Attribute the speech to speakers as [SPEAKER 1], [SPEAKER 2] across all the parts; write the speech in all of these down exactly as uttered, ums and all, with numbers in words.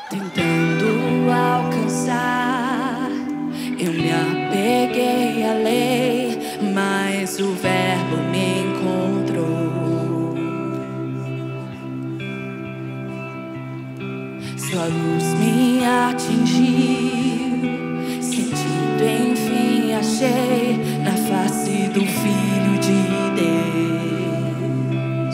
[SPEAKER 1] Tentando alcançar, eu me apeguei à lei, mas o verbo me encontrou. Sua luz me atingiu, sentido enfim achei na face do Filho de Deus.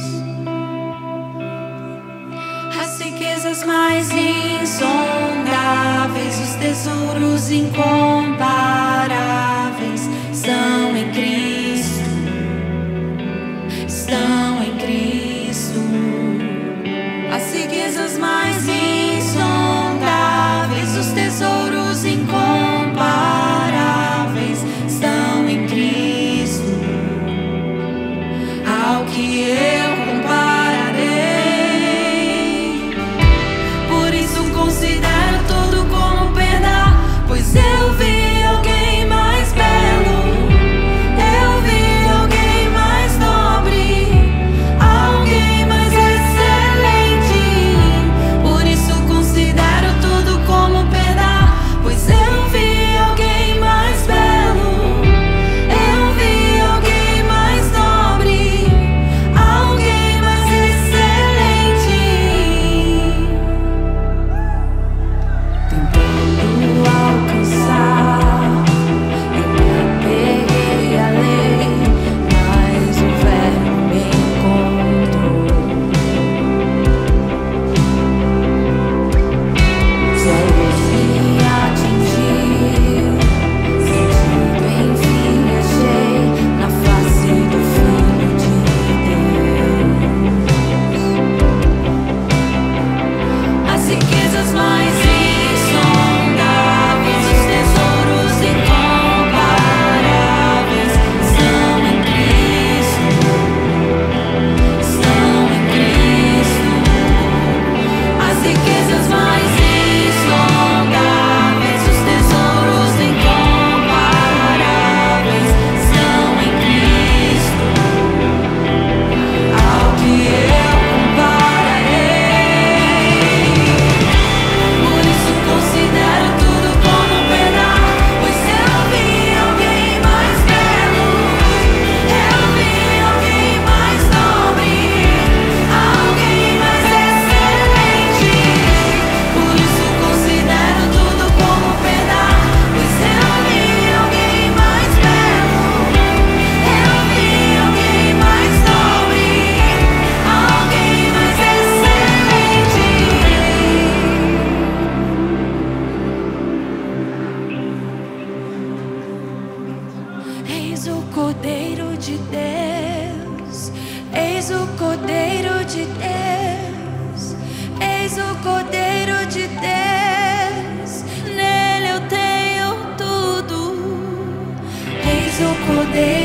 [SPEAKER 1] As riquezas mais insondáveis, os tesouros incomparáveis são em Cristo, estão em Cristo. As riquezas mais insondáveis, os tesouros incomparáveis estão em Cristo. Ao que eu compararei, por isso considero tudo como perda, pois eu vi alguém mais belo, eu vi alguém mais nobre, alguém mais excelente. Por isso considero tudo como perda, pois eu vi alguém mais belo, eu vi alguém mais nobre, alguém mais excelente. Tentando alcançar, eu me apeguei à lei, mas o verbo me encontrou. Sua luz me atingiu, sentido enfim achei na face do Filho de Deus. As riquezas mais insondáveis, os tesouros incomparáveis são em Cristo, estão em Cristo. As riquezas mais insondáveis, os tesouros incomparáveis são em Cristo. Ao que eu compararei, por isso considero tudo como perda, pois eu vi alguém mais belo, eu vi alguém mais nobre, alguém mais excelente. Por isso considero tudo como perda, pois eu vi alguém mais belo, eu vi alguém mais nobre, alguém mais excelente. Eis o Cordeiro de Deus, eis o Cordeiro de Deus, eis o Cordeiro de Deus, nele eu tenho tudo. Eis o Cordeiro